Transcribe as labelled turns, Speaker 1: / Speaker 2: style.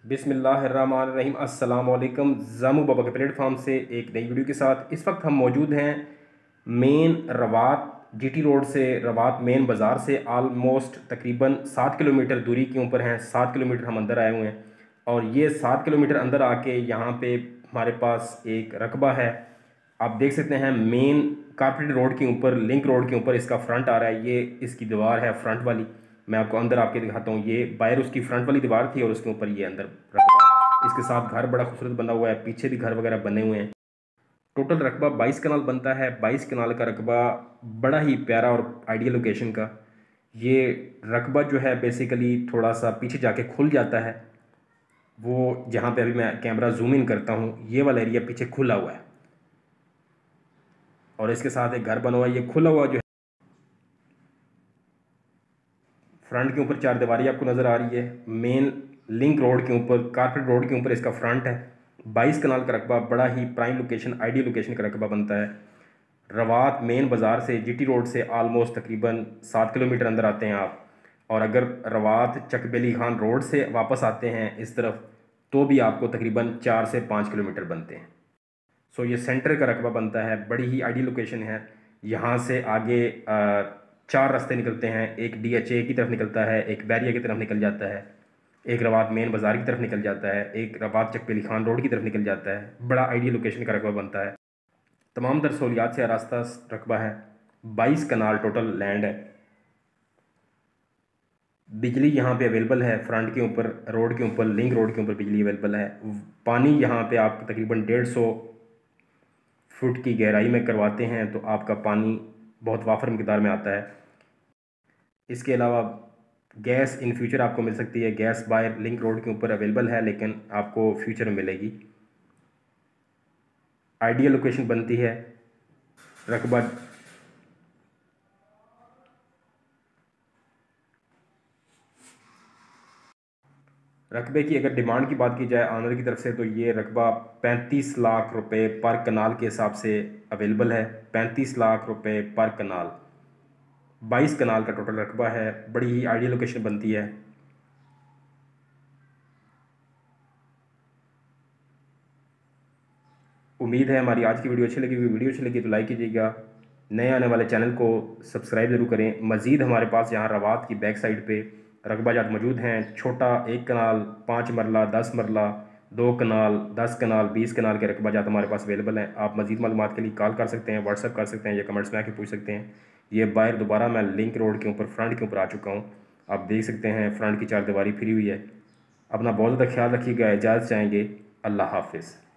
Speaker 1: बिस्मिल्लाहिर्रहमानिर्रहीम। अस्सलाम वालेकुम। जामू बाबा के प्लेटफॉर्म से एक नई वीडियो के साथ इस वक्त हम मौजूद हैं मेन रवात जीटी रोड से। रवात मेन बाज़ार से आलमोस्ट तकरीबन 7 किलोमीटर दूरी के ऊपर हैं। 7 किलोमीटर हम अंदर आए हुए हैं और ये 7 किलोमीटर अंदर आके यहाँ पे हमारे पास एक रकबा है। आप देख सकते हैं मेन कारपेट रोड के ऊपर, लिंक रोड के ऊपर इसका फ्रंट आ रहा है। ये इसकी दीवार है फ्रंट वाली। मैं आपको अंदर आपके दिखाता हूँ। ये बाहर उसकी फ्रंट वाली दीवार थी और उसके ऊपर ये अंदर रकबा है। इसके साथ घर बड़ा खूबसूरत बना हुआ है, पीछे भी घर वगैरह बने हुए हैं। टोटल रकबा 22 कनाल बनता है। 22 कनाल का रकबा बड़ा ही प्यारा और आइडियल लोकेशन का। ये रकबा जो है बेसिकली थोड़ा सा पीछे जाके खुल जाता है। वो जहाँ पे अभी मैं कैमरा जूम इन करता हूँ, ये वाला एरिया पीछे खुला हुआ है और इसके साथ एक घर बना हुआ है। ये खुला हुआ जो है फ्रंट के ऊपर चार दीवारी आपको नज़र आ रही है। मेन लिंक रोड के ऊपर, कारपेट रोड के ऊपर इसका फ्रंट है। 22 कनाल का रकबा बड़ा ही प्राइम लोकेशन, आइडियल लोकेशन का रकबा बनता है। रवात मेन बाज़ार से, जीटी रोड से आलमोस्ट तकरीबन 7 किलोमीटर अंदर आते हैं आप। और अगर रवात चकबेली खान रोड से वापस आते हैं इस तरफ तो भी आपको तकरीबन 4 से 5 किलोमीटर बनते हैं। सो ये सेंटर का रकबा बनता है, बड़ी ही आइडियल लोकेशन है। यहाँ से आगे 4 रास्ते निकलते हैं। एक DHA की तरफ निकलता है, एक बैरिया की तरफ निकल जाता है, एक रवात मेन बाज़ार की तरफ निकल जाता है, एक रवात चकबेली खान रोड की तरफ निकल जाता है। बड़ा आइडियल लोकेशन का रकबा बनता है। तमाम दर सहूलियात से रास्ता रकबा है। 22 कनाल टोटल लैंड है। बिजली यहाँ पे अवेलेबल है। फ्रंट के ऊपर, रोड के ऊपर, लिंक रोड के ऊपर बिजली अवेलेबल है। पानी यहाँ पे आपको तकरीबन 150 फुट की गहराई में करवाते हैं तो आपका पानी बहुत वाफर मिकदार में आता है। इसके अलावा गैस इन फ्यूचर आपको मिल सकती है। गैस बाहर लिंक रोड के ऊपर अवेलेबल है लेकिन आपको फ्यूचर में मिलेगी। आइडियल लोकेशन बनती है। रकबा रकबे की अगर डिमांड की बात की जाए ऑनर की तरफ से तो ये रकबा 35 लाख रुपए पर कनाल के हिसाब से अवेलेबल है। 35 लाख रुपए पर कनाल, 22 कनाल का टोटल रकबा है। बड़ी ही आइडियल लोकेशन बनती है। उम्मीद है हमारी आज की वीडियो अच्छी लगी। वीडियो अच्छी लगी तो लाइक कीजिएगा। नए आने वाले चैनल को सब्सक्राइब ज़रूर करें। मज़ीद हमारे पास यहाँ रवात की बैक साइड पे रकबा जात मौजूद हैं। छोटा 1 कनाल, 5 मरला, 10 मरला, 2 कनाल, 10 कनाल, 20 कनाल के रकबा जात हमारे पास अवेलेबल हैं। आप मज़ीद मालूमात के लिए कॉल कर सकते हैं, व्हाट्सअप कर सकते हैं या कमेंट्स में आके पूछ सकते हैं। ये बाहर दोबारा मैं लिंक रोड के ऊपर, फ्रंट के ऊपर आ चुका हूँ। आप देख सकते हैं फ्रंट की 4 दीवारी फिरी हुई है। अपना बहुत ज़्यादा ख्याल रखिएगा। इजाज़त चाहेंगे। अल्लाह हाफिज़।